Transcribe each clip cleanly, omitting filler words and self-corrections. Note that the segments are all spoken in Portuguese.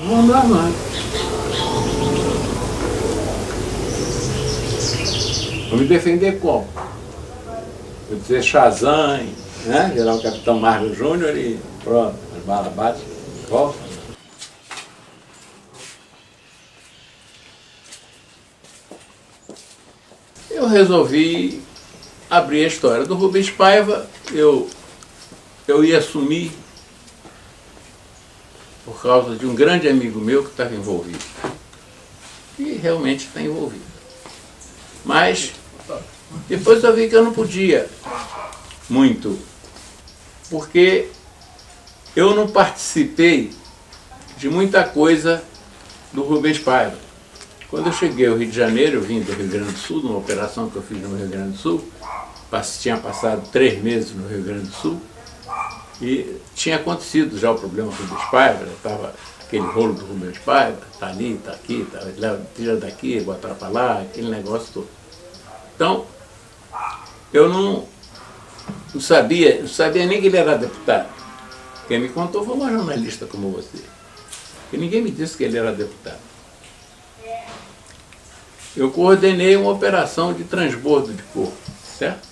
Vamos lá, mano. Vou me defender como? Vou dizer Shazam, né? Virar o Capitão Marvel Júnior e pronto, as balas batem, volta. Eu resolvi abrir a história do Rubens Paiva. Eu ia assumir por causa de um grande amigo meu que estava envolvido. E realmente está envolvido. Mas depois eu vi que eu não podia muito, porque eu não participei de muita coisa do Rubens Paiva. Quando eu cheguei ao Rio de Janeiro, eu vim do Rio Grande do Sul, numa operação que eu fiz no Rio Grande do Sul, tinha passado 3 meses no Rio Grande do Sul, e tinha acontecido já o problema do Rubens Paiva, já estava aquele rolo do Rubens Paiva, está ali, está aqui, tira daqui, bota para lá, aquele negócio todo. Então, eu não sabia nem que ele era deputado. Quem me contou foi uma jornalista como você. Porque ninguém me disse que ele era deputado. Eu coordenei uma operação de transbordo de corpo, certo?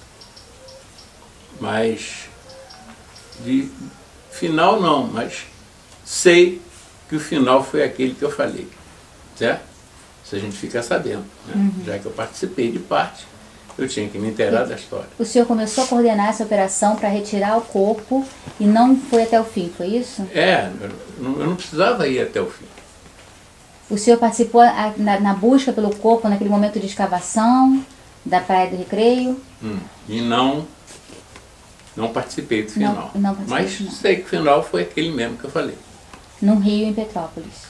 Mas, de final não, mas sei que o final foi aquele que eu falei, certo? Isso a gente fica sabendo, né? Já que eu participei de parte, eu tinha que me inteirar da história. O senhor começou a coordenar essa operação para retirar o corpo e não foi até o fim, foi isso? É, eu não precisava ir até o fim. O senhor participou na busca pelo corpo naquele momento de escavação da Praia do Recreio? E não participei do final. Não participei mas do final. Sei que o final foi aquele mesmo que eu falei. No Rio, em Petrópolis.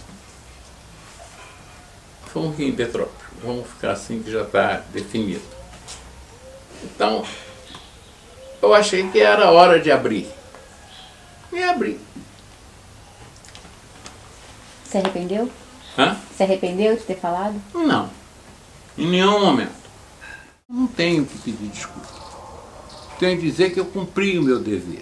Foi um Rio em Petrópolis. Vamos ficar assim que já está definido. Então, eu achei que era hora de abrir. E abri. Se arrependeu? Hã? Se arrependeu de ter falado? Não. Em nenhum momento. Não tenho que pedir desculpa. Tenho que dizer que eu cumpri o meu dever.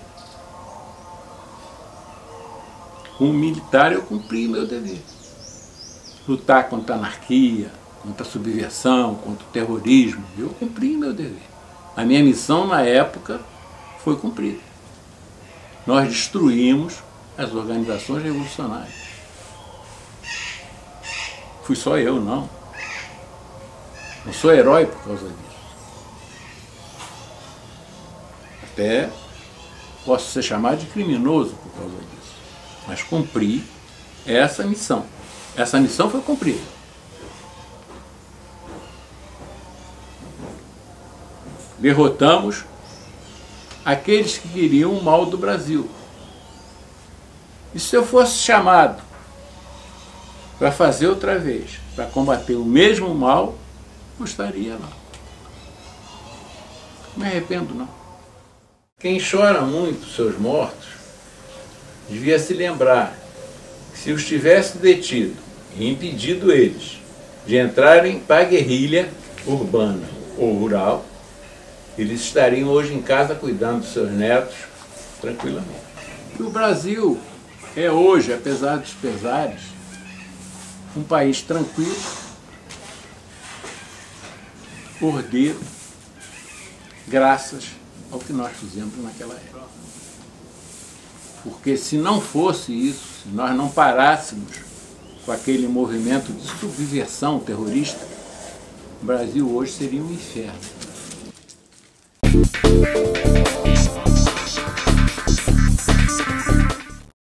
Como militar, eu cumpri o meu dever. Lutar contra a anarquia, contra a subversão, contra o terrorismo, eu cumpri o meu dever. A minha missão na época foi cumprida. Nós destruímos as organizações revolucionárias. Fui só eu, não. Não sou herói por causa disso. Até posso ser chamado de criminoso por causa disso. Mas cumpri essa missão. Essa missão foi cumprida. Derrotamos aqueles que queriam o mal do Brasil. E se eu fosse chamado para fazer outra vez, para combater o mesmo mal, eu estaria lá. Não me arrependo, não. Quem chora muito seus mortos devia se lembrar que se os tivesse detido e impedido eles de entrarem para a guerrilha urbana ou rural, eles estariam hoje em casa cuidando dos seus netos tranquilamente. E o Brasil é hoje, apesar dos pesares, um país tranquilo, ordeiro, graças ao que nós fizemos naquela época. Porque se não fosse isso, se nós não parássemos com aquele movimento de subversão terrorista, o Brasil hoje seria um inferno.